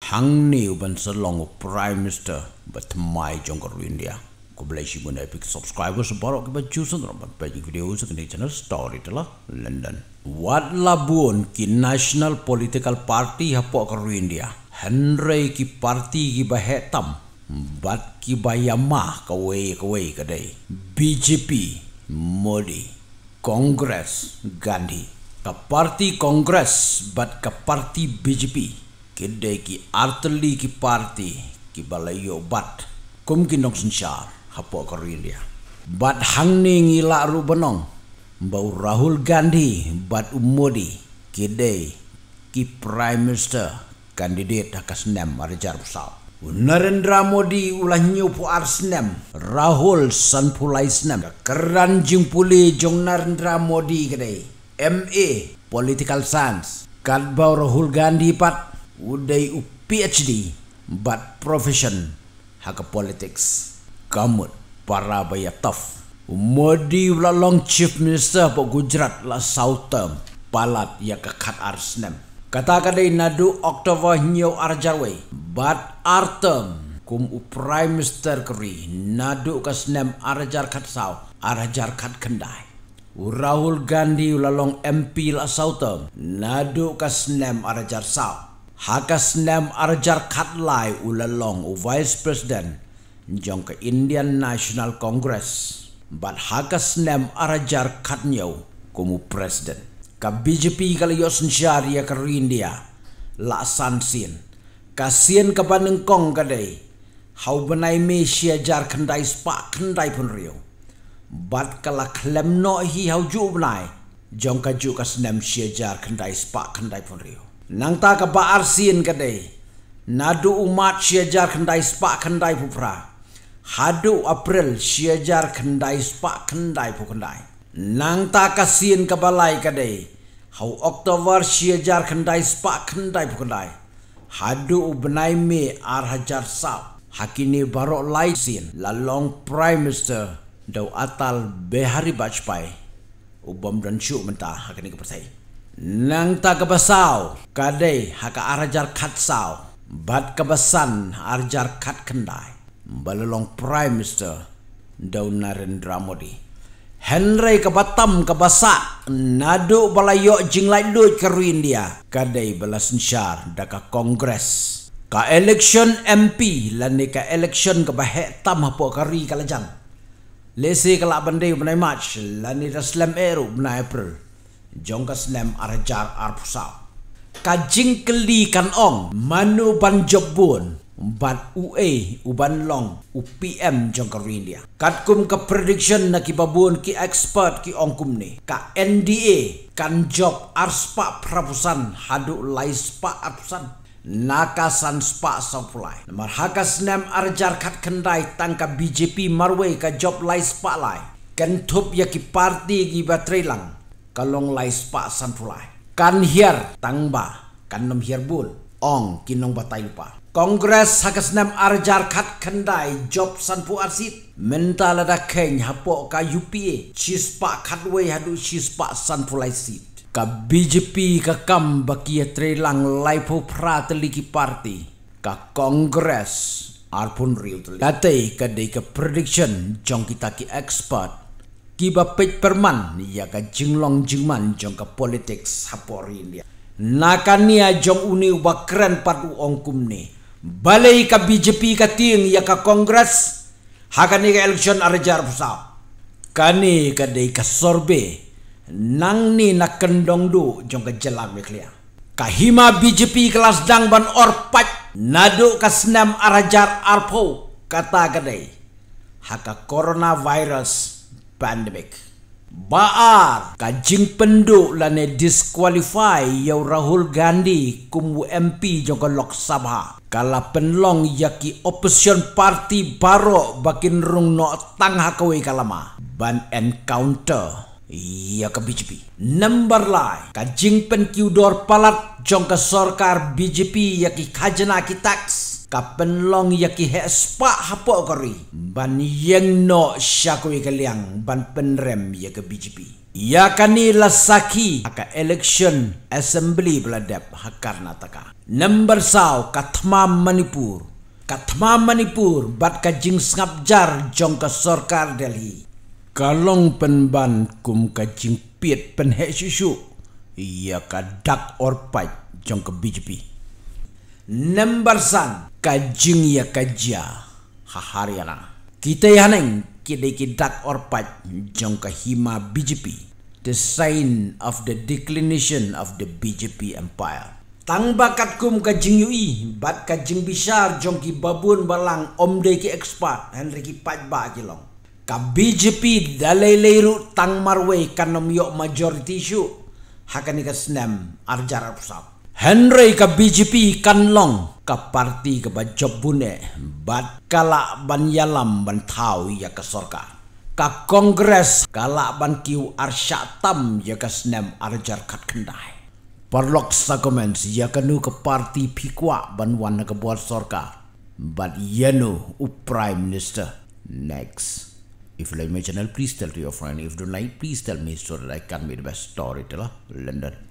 hang ni uban salong Prime Minister but mai jongkar India. Ko belai si guna epic subscribers borok ke baju sendrom bagi video sekini channel story telah London. Wat labun ki National Political Party hapok ke India. Henry ki parti ki bahetam bat ki bayamah kawai kadai. BJP Modi Congress Gandhi ka parti Congress bat ka parti BJP kedai ki arteli ki parti ki balayo bat kum ki nong sensyar hapok ke India. Bat hang ni ngila ru benong bau Rahul Gandhi bat Modi kedai ki Prime Minister kandidat hakasnem arjar pusau. Narendra Modi ulah nyupu arsnem Rahul sanpulai snem keran jing puli jong Narendra Modi kedai MA Political Science kat bau Rahul Gandhi pat udai u PhD but profession haka politics kamut para baya tough. Modi ulah long chief minister po Gujarat la South term palat ya kekat arsnem kata kadai nadu Oktober nyo arjarway bat artem kum u Prime Minister keri nadu kasnem arjar kat sau arjar kat kendai. Rahul Gandhi ulalong MP la South term nadu kasnem arjar sau hakasnem arjar kat lai ulalong u Vice President jong ke Indian National Congress bat hakasnem arjar kat nyo kum u President. Ka BJP kalayo sensyar ya ke India la sansin kasien ka banengkong kadai hau benai me siajar kendai spa kendai pun rio bat kala klem no hi hau ju benai jong ka ju kasnem siajar kendai spa kendai pun rio nang ta ka ba arsin kadai nadu umat siajar kendai spa kendai pupra hadu April siajar kendai spa kendai pu kendai nang ta kasien ka balai kadai hau Oktober siajar kendai spa kendai pu kendai hadu benai me arhajar sau hakini barok lai sin lalong Prime Minister dau atal Behari Bajpai ubam dan syuk mentah hakini kepercai nang ta kebasau kadai haka arhajar kat sau bat kebasan arjar kat kendai balalong Prime Minister dau Narendra Modi Henry ke Batam ke Basak nadu balayo jinglai lut ke India kadai balasan syar daka Kongres ka election MP lani ka election ke bahetam hapo kari kalajang lesi kala bandai benai March lani raslam eru benai April jong ka slam arjar arpusau ka jingkeli kan ong manu ban jobun bat UA uban long UPM jong ka India kat kum ka prediction na kibabun ki expert ki ongkum ni ka NDA kan job arspa prapusan hadu lai spa arpusan nakasan spa supply mar hakas nem arjar kat kendai tangka BJP marway ka job lai spa lai kan thup ya ki party ki batrelang kalong lai spa sanpulai kan hiar tangba kan nom hiar bul ong kinong batay lupa Kongres hakasnem arjar kat kendai job sanpu arsit mental ada keng hapo ka UPA chispa katway hadu chispa sanpulai sit ka BJP ka kam bakia trelang laipo prateliki party ka Kongres arpun riu teli katai kadai ka prediction jong kita ki expert ki bapet perman ya ka jinglong jingman jong ka politics hapo India nakania jong uni bakren padu ongkum ni balai ka BJP ka ting ya ka Kongres hakani ka election arjar pusau kani ka dei ka sorbe nang ni nak kendong du jong ka jelang meklia ka hima BJP kelas dang ban orpat nadu ka senam arjar arpo kata ka dei haka coronavirus pandemic baar ka jing penduk lane disqualify yau Rahul Gandhi kum MP jong ka Lok Sabha kala penlong yaki opposition party baro bakin rung no tang hakawai kalama ban encounter ya ka BJP number lai ka jing pen kiudor palat jong ka sorkar BJP yaki khajana ki tax ka penlong yaki he spa hapo kori ban yeng no syakui kaliang ban penrem ya ka BJP Ya kani lasaki aka election assembly beladap Karnataka. Number saw Kathma Manipur. Kathma Manipur bat ka jing ngapjar jong ka sarkar Delhi. Kalong penban kum ka jing piet pen he susu. Ya ka dak or pai jong ka BJP. Number san ka jing ya ka ja Haryana. Kita yaneng kidai dak or pai jong ka hima BJP. The sign of the declination of the BJP empire. Tang bakat kum ka jing yui bat ka jing bisar jong ki babun balang omde ki expert Henry ki pajba ki long. Ka BJP dalai leiru tang marwe kanom yok majority issue hakani ka snem arjar pusap. Henry ka BJP kan long ka parti ka bajob bune bat kala ban yalam ban thau ya ka sarkar. Ka kongres kala ban kiu arsya tam ya ka snem arjar kat kendai. Parlok arguments ya kanu ke parti pikwa ban wan ka buat sarkar. But yenu prime minister next. If you like my channel, please tell to your friend. If you don't like, please tell me so that I can be the best storyteller. London.